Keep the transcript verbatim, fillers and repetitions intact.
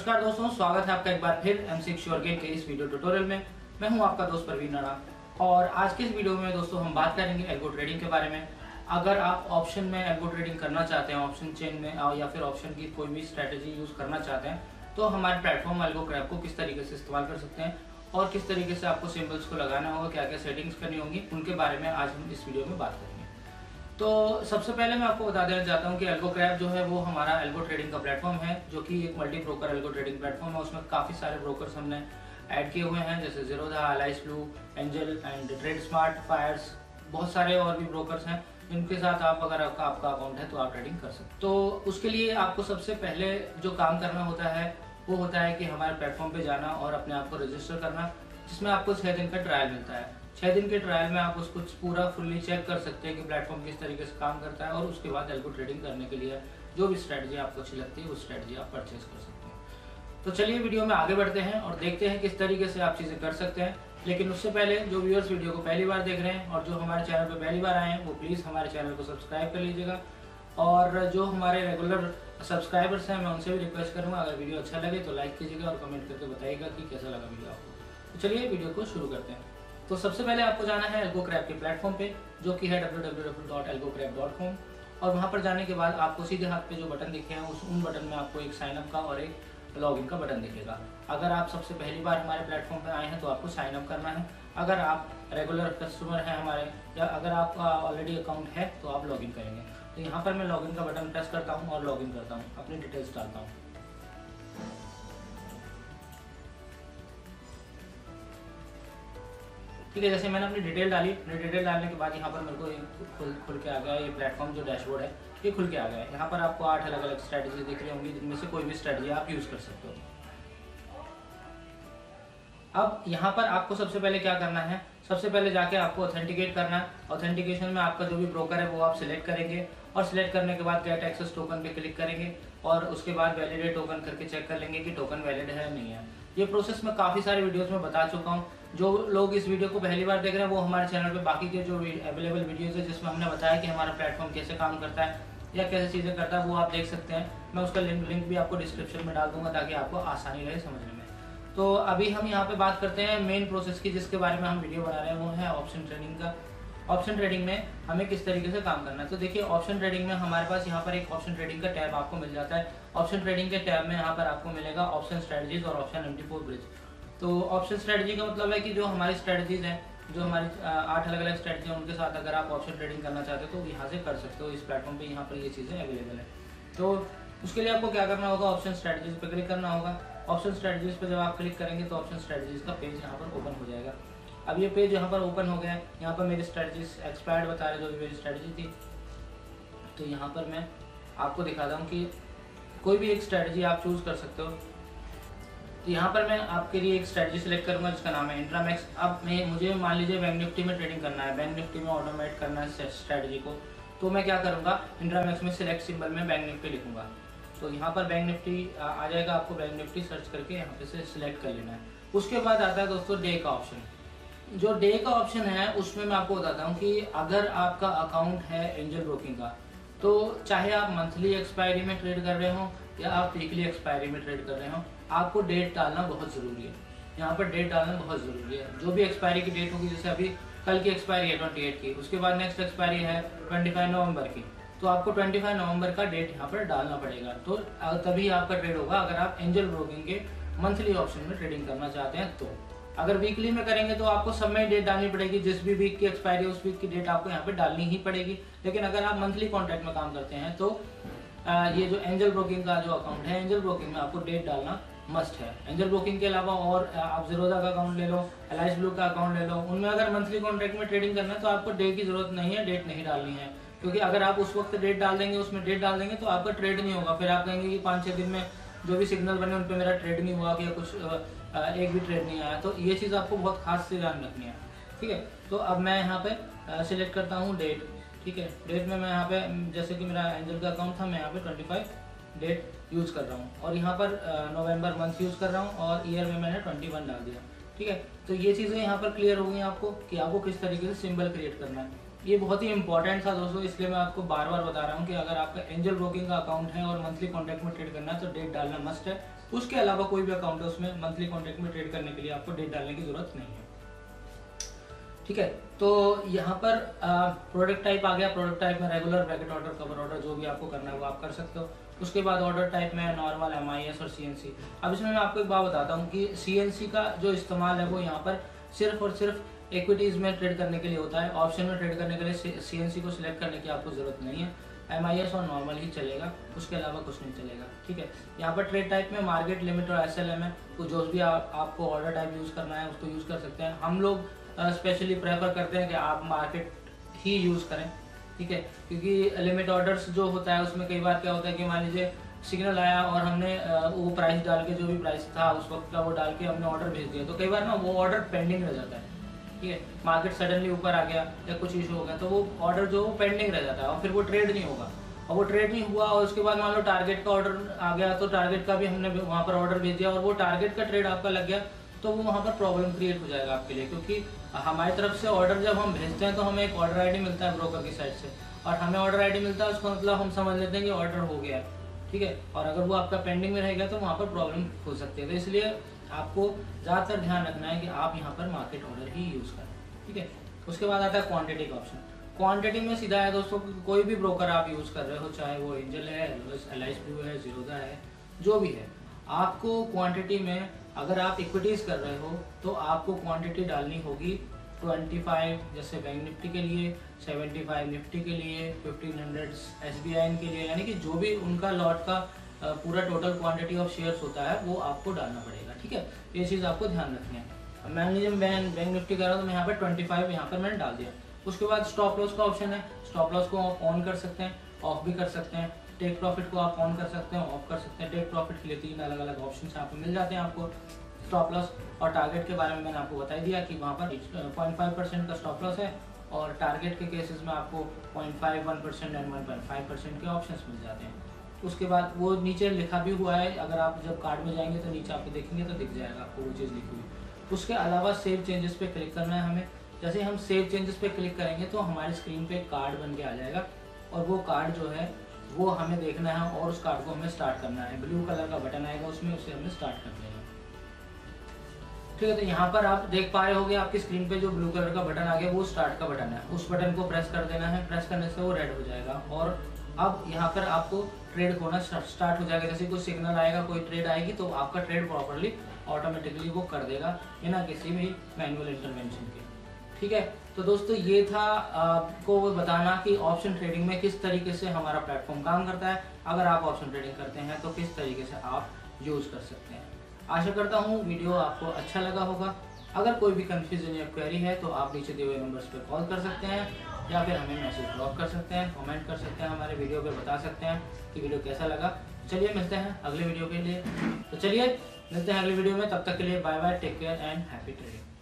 नमस्कार दोस्तों, स्वागत है आपका एक बार फिर एमसीक्स श्योर गेट के इस वीडियो ट्यूटोरियल में। मैं हूं आपका दोस्त प्रवीण नाड़ा और आज के इस वीडियो में दोस्तों हम बात करेंगे एल्गो ट्रेडिंग के बारे में। अगर आप ऑप्शन में एल्गो ट्रेडिंग करना चाहते हैं, ऑप्शन चेन में या फिर ऑप्शन की कोई भी स्ट्रेटेजी यूज करना चाहते हैं, तो हमारे प्लेटफॉर्म एल्गो क्रैप को किस तरीके से इस्तेमाल कर सकते हैं और किस तरीके से आपको सिंबल्स को लगाना होगा, क्या क्या सेटिंग्स करनी होंगी, उनके बारे में आज हम इस वीडियो में बात करेंगे। तो सबसे पहले मैं आपको बता देना चाहता हूं कि एल्गो क्रैप जो है वो हमारा एल्गो ट्रेडिंग का प्लेटफॉर्म है, जो कि एक multi broker algo trading platform है। उसमें काफी सारे ब्रोकर्स हमने ऐड किए हुए हैं, जैसे Zerodha, Alice Blue, Angel and Trade Smart, Fyers, बहुत सारे और भी ब्रोकर्स हैं जिनके साथ आप अगर आपका आपका अकाउंट है तो आप ट्रेडिंग कर सकते हैं। तो उसके लिए आपको सबसे पहले जो काम करना होता है वो होता है कि हमारे प्लेटफॉर्म पे जाना और अपने आप को रजिस्टर करना, जिसमें आपको छह दिन का ट्रायल मिलता है। छह दिन के ट्रायल में आप उसको पूरा फुल्ली चेक कर सकते हैं कि प्लेटफॉर्म किस तरीके से काम करता है और उसके बाद एल्गो ट्रेडिंग करने के लिए जो भी स्ट्रेटजी आपको अच्छी लगती है उस स्ट्रेटजी आप परचेज कर सकते हैं। तो चलिए वीडियो में आगे बढ़ते हैं और देखते हैं किस तरीके से आप चीजें कर सकते हैं। लेकिन उससे पहले जो व्यूअर्स वीडियो को पहली बार देख रहे हैं और जो हमारे चैनल पर पहली बार आए हैं वो प्लीज हमारे चैनल को सब्सक्राइब कर लीजिएगा। और जो हमारे रेगुलर सब्सक्राइबर्स हैं मैं उनसे भी रिक्वेस्ट करूंगा, अगर वीडियो अच्छा लगे तो लाइक कीजिएगा और कमेंट करके बताइएगा कि कैसा लगा वीडियो आपको। तो चलिए वीडियो को शुरू करते हैं। तो सबसे पहले आपको जाना है एल्गो क्रैप के प्लेटफॉर्म पे, जो कि है W W W dot algo crap dot com. और वहां पर जाने के बाद आपको सीधे हाथ पे जो बटन दिखे हैं उस उन बटन में आपको एक साइन अप का और एक लॉगिन का बटन दिखेगा। अगर आप सबसे पहली बार हमारे प्लेटफॉर्म पे आए हैं तो आपको साइन अप करना है। अगर आप रेगुलर कस्टमर हैं हमारे, या अगर आपका ऑलरेडी अकाउंट है तो आप लॉगिन करेंगे। तो यहाँ पर मैं लॉगिन का बटन प्रेस करता हूँ और लॉगिन करता हूँ, अपनी डिटेल्स डालता हूँ। ठीक है, जैसे मैंने अपनी डिटेल डाली, अपनी डिटेल डालने के बाद यहाँ पर मेरे को खुल खुल के आ गया ये प्लेटफॉर्म, जो डैशबोर्ड है ये खुल के आ गया है। यहाँ पर आपको आठ अलग अलग स्ट्रेटजी दिख रही होंगी, जिनमें से कोई भी स्ट्रेटजी आप यूज कर सकते हो। अब यहाँ पर आपको सबसे पहले क्या करना है, सबसे पहले जाके आपको ऑथेंटिकेट करना है। ऑथेंटिकेशन में आपका जो भी ब्रोकर है वो आप सिलेक्ट करेंगे और सिलेक्ट करने के बाद गेट एक्सेस टोकन पे क्लिक करेंगे और उसके बाद वैलिडेट टोकन करके चेक कर लेंगे कि टोकन वैलिड है या नहीं है। ये प्रोसेस मैं काफी सारे वीडियोस में बता चुका हूँ। जो लोग इस वीडियो को पहली बार देख रहे हैं वो हमारे चैनल पे बाकी के जो अवेलेबल वीडियोस है जिसमें हमने बताया कि हमारा प्लेटफॉर्म कैसे काम करता है या कैसे चीजें करता है वो आप देख सकते हैं। मैं उसका लिंक लिंक भी आपको डिस्क्रिप्शन में डाल दूंगा ताकि आपको आसानी रहे समझने में। तो अभी हम यहाँ पे बात करते हैं मेन प्रोसेस की, जिसके बारे में हम वीडियो बना रहे हैं, वो है ऑप्शन ट्रेडिंग का। ऑप्शन ट्रेडिंग में हमें किस तरीके से काम करना है। तो देखिए, ऑप्शन ट्रेडिंग में हमारे पास यहाँ पर एक ऑप्शन ट्रेडिंग का टैब आपको मिल जाता है। ऑप्शन ट्रेडिंग के टैब में यहाँ पर आपको मिलेगा ऑप्शन स्ट्रेटजीज और option M T four bridge. तो ऑप्शन स्ट्रेटजी का मतलब है कि जो हमारी स्ट्रेटजीज हैं, जो हमारी आठ अलग अलग स्ट्रेटजी हैं, उनके साथ अगर आप ऑप्शन ट्रेडिंग करना चाहते हो तो यहाँ से कर सकते हो। इस प्लेटफॉर्म पे यहाँ पर ये चीज़ें अवेलेबल है। तो उसके लिए आपको क्या करना होगा, ऑप्शन स्ट्रेटजीज पे क्लिक करना होगा। ऑप्शन स्ट्रेटजीज पे जब आप क्लिक करेंगे तो ऑप्शन स्ट्रेटजीज का पेज यहाँ पर ओपन हो जाएगा। अब ये पेज यहाँ पर ओपन हो गया है। यहाँ पर मेरी स्ट्रेटजीज एक्सपायर्ड बता रहे जो भी मेरी स्ट्रेटजी थी। तो यहाँ पर मैं आपको दिखाता हूँ कि कोई भी एक स्ट्रेटजी आप चूज कर सकते हो। तो यहाँ पर मैं आपके लिए एक स्ट्रेटजी सिलेक्ट करूंगा जिसका नाम है इंट्रामैक्स। अब मैं मुझे मान लीजिए बैंक निफ्टी में ट्रेडिंग करना है, बैंक निफ्टी में ऑटोमेट करना है स्ट्रेटजी को। तो मैं क्या करूंगा, इंट्रामैक्स में सिलेक्ट सिंबल में बैंक निफ्टी लिखूंगा। तो यहाँ पर बैंक निफ्टी आ जाएगा, आपको बैंक निफ्टी सर्च करके यहाँ पे से सिलेक्ट कर लेना है। उसके बाद आता है दोस्तों डे का ऑप्शन। जो डे का ऑप्शन है उसमें मैं आपको बताता हूँ कि अगर आपका अकाउंट है एंजल ब्रोकिंग का, तो चाहे आप मंथली एक्सपायरी में ट्रेड कर रहे हो या आप वीकली एक्सपायरी में ट्रेड कर रहे हो, आपको डेट डालना बहुत जरूरी है। यहाँ पर डेट डालना बहुत जरूरी है। जो भी एक्सपायरी की डेट होगी, जैसे अभी कल की एक्सपायरी है अट्ठाईस की, उसके बाद नेक्स्ट एक्सपायरी है पच्चीस नवंबर की, तो आपको पच्चीस नवंबर का डेट यहाँ पर डालना पड़ेगा। तो तभी आपका ट्रेड होगा अगर आप एंजल ब्रोकिंग के मंथली ऑप्शन में ट्रेडिंग करना चाहते हैं। तो अगर वीकली में करेंगे तो आपको सब में डेट डालनी पड़ेगी, जिस भी वीक की एक्सपायरी है उस वीक की डेट आपको यहाँ पे डालनी ही पड़ेगी। लेकिन अगर आप मंथली कॉन्ट्रैक्ट में काम करते हैं तो ये जो एंजल ब्रोकिंग का जो अकाउंट है, एंजल ब्रोकिंग में आपको डेट डालना मस्ट है। एंजल ब्रोकिंग के अलावा और आप जीरोधा का अकाउंट ले लो, अलाइस ब्लू का अकाउंट ले लो, उनमें अगर मंथली कॉन्ट्रैक्ट में ट्रेडिंग करना है तो आपको डे की जरूरत नहीं है, डेट नहीं डालनी है। क्योंकि अगर आप उस वक्त डेट डाल देंगे, उसमें डेट डाल देंगे तो आपका ट्रेड नहीं होगा। फिर आप कहेंगे कि पाँच छः दिन में जो भी सिग्नल बने उन पे मेरा ट्रेड नहीं हुआ या कुछ एक भी ट्रेड नहीं आया। तो ये चीज़ आपको बहुत खास से ध्यान रखनी है। ठीक है, तो अब मैं यहाँ पे सिलेक्ट करता हूँ डेट। ठीक है, डेट में मैं यहाँ पे जैसे कि मेरा एंजल का अकाउंट था, मैं यहाँ पे पच्चीस डेट यूज कर रहा हूँ और यहाँ पर नवंबर मंथ यूज कर रहा हूँ और ईयर में मैंने इक्कीस डाल दिया। ठीक है, तो ये चीज़ें यहाँ पर क्लियर हो गई आपको कि आपको किस तरीके से सिंबल क्रिएट करना है। ये बहुत ही इंपॉर्टेंट था दोस्तों, इसलिए मैं आपको बार बार बता रहा हूँ कि अगर आपका एंजल ब्रोकिंग का अकाउंट है और मंथली कॉन्ट्रैक्ट में ट्रेड करना है तो डेट डालना मस्ट है। उसके अलावा कोई भी अकाउंट है उसमें मंथली कॉन्ट्रैक्ट में ट्रेड करने के लिए आपको डेट डालने की जरूरत नहीं है। ठीक है, तो यहाँ पर प्रोडक्ट टाइप आ गया। प्रोडक्ट टाइप में regular, bracket order, cover order, जो भी आपको करना है वो आप कर सकते हो। उसके बाद ऑर्डर टाइप में नॉर्मल, एम आई एस और सी एन सी। अब इसमें मैं आपको एक बात बताता हूँ कि सी एन सी का जो इस्तेमाल है वो यहाँ पर सिर्फ और सिर्फ इक्विटीज में ट्रेड करने के लिए होता है। ऑप्शन में ट्रेड करने के लिए सी एन सी को सिलेक्ट करने की आपको जरूरत नहीं है। एम आई एस और नॉर्मल ही चलेगा, उसके अलावा कुछ नहीं चलेगा। ठीक है, यहाँ पर ट्रेड टाइप में मार्केट, लिमिट और एस एल एम है। तो जो भी आप, आपको ऑर्डर टाइप यूज़ करना है उसको यूज़ कर सकते हैं। हम लोग स्पेशली uh, प्रेफर करते हैं कि आप मार्केट ही यूज़ करें। ठीक है, क्योंकि लिमिट ऑर्डर्स जो होता है उसमें कई बार क्या होता है कि मान लीजिए सिग्नल आया और हमने वो प्राइस डाल के, जो भी प्राइस था उस वक्त का वो डाल के हमने ऑर्डर भेज दिया, तो कई बार ना वो ऑर्डर पेंडिंग रह जाता है। ठीक है, मार्केट सडनली ऊपर आ गया या कुछ इशू हो गया तो वो ऑर्डर जो पेंडिंग रह जाता है और फिर वो ट्रेड नहीं होगा। और वो ट्रेड नहीं हुआ और उसके बाद मान लो टारगेट का ऑर्डर आ गया तो टारगेट का भी हमने वहाँ पर ऑर्डर भेज दिया और वो टारगेट का ट्रेड आपका लग गया तो वो वहाँ पर प्रॉब्लम क्रिएट हो जाएगा आपके लिए। क्योंकि हमारी तरफ से ऑर्डर जब हम भेजते हैं तो हमें एक ऑर्डर आई डी मिलता है ब्रोकर की साइड से, और हमें ऑर्डर आई डी मिलता है उसका मतलब हम समझ लेते हैं कि ऑर्डर हो गया। ठीक है, और अगर वो आपका पेंडिंग में रह गया तो वहाँ पर प्रॉब्लम हो सकती है। तो इसलिए आपको ज़्यादातर ध्यान रखना है कि आप यहाँ पर मार्केट ऑर्डर ही यूज़ करें। ठीक है, उसके बाद आता है क्वांटिटी का ऑप्शन। क्वांटिटी में सीधा है दोस्तों, कोई भी ब्रोकर आप यूज़ कर रहे हो, चाहे वो एंजल है, एल आई सी है, जीरोधा है, जो भी है, आपको क्वांटिटी में अगर आप इक्विटीज़ कर रहे हो तो आपको क्वांटिटी डालनी होगी पच्चीस, जैसे बैंक निफ्टी के लिए, पचहत्तर निफ्टी के लिए, पंद्रह सौ एस बी आई के लिए, यानी कि जो भी उनका लॉट का पूरा टोटल क्वांटिटी ऑफ शेयर्स होता है वो आपको डालना पड़ेगा। ठीक है, ये चीज़ आपको ध्यान रखनी है। मान लीजिए मैं बैंक निफ्टी कर रहा हूँ तो मैं यहाँ पर पच्चीस यहाँ पर मैंने डाल दिया। उसके बाद स्टॉप लॉस का ऑप्शन है, स्टॉप लॉस को आप ऑन कर सकते हैं, ऑफ भी कर सकते हैं। टेक प्रॉफिट को आप ऑन कर सकते हैं, ऑफ कर सकते हैं। टेक प्रॉफिट के लिए तीन अलग अलग ऑप्शन यहाँ पे मिल जाते हैं आपको। स्टॉप लॉस और टारगेट के बारे में मैंने आपको बता दिया कि वहाँ पर पॉइंट फाइव परसेंट का स्टॉप लॉस है और टारगेट के केसेस में आपको point five, one percent and one point five percent के ऑप्शंस मिल जाते हैं। उसके बाद वो नीचे लिखा भी हुआ है, अगर आप जब कार्ड में जाएंगे तो नीचे आपको देखेंगे तो दिख जाएगा आपको वो चीज़ लिखी हुई। उसके अलावा सेव चेंजेस पे क्लिक करना है हमें। जैसे हम सेव चेंजेस पे क्लिक करेंगे तो हमारी स्क्रीन पे एक कार्ड बन के आ जाएगा और वो कार्ड जो है वो हमें देखना है और उस कार्ड को हमें स्टार्ट करना है। ब्लू कलर का बटन आएगा उसमें, उसे हमें स्टार्ट कर देना। ठीक है, तो यहाँ पर आप देख पा रहे होंगे आपकी स्क्रीन पे जो ब्लू कलर का बटन आ गया वो स्टार्ट का बटन है। उस बटन को प्रेस कर देना है, प्रेस करने से वो रेड हो जाएगा और अब यहाँ पर आपको ट्रेड होना स्टार्ट हो जाएगा। जैसे कोई सिग्नल आएगा, कोई ट्रेड आएगी तो आपका ट्रेड प्रॉपरली ऑटोमेटिकली वो कर देगा बिना किसी भी मैनुअल इंटरवेंशन के। ठीक है, तो दोस्तों ये था आपको बताना कि ऑप्शन ट्रेडिंग में किस तरीके से हमारा प्लेटफॉर्म काम करता है। अगर आप ऑप्शन ट्रेडिंग करते हैं तो किस तरीके से आप यूज कर सकते हैं। आशा करता हूँ वीडियो आपको अच्छा लगा होगा। अगर कोई भी कंफ्यूजन या क्वेरी है तो आप नीचे दिए हुए नंबर्स पे कॉल कर सकते हैं या फिर हमें मैसेज ड्रॉप कर सकते हैं, कमेंट कर सकते हैं, हमारे वीडियो पे बता सकते हैं कि वीडियो कैसा लगा। चलिए मिलते हैं अगले वीडियो के लिए। तो चलिए मिलते हैं अगले वीडियो में, तब तक के लिए bye bye, take care and happy trading.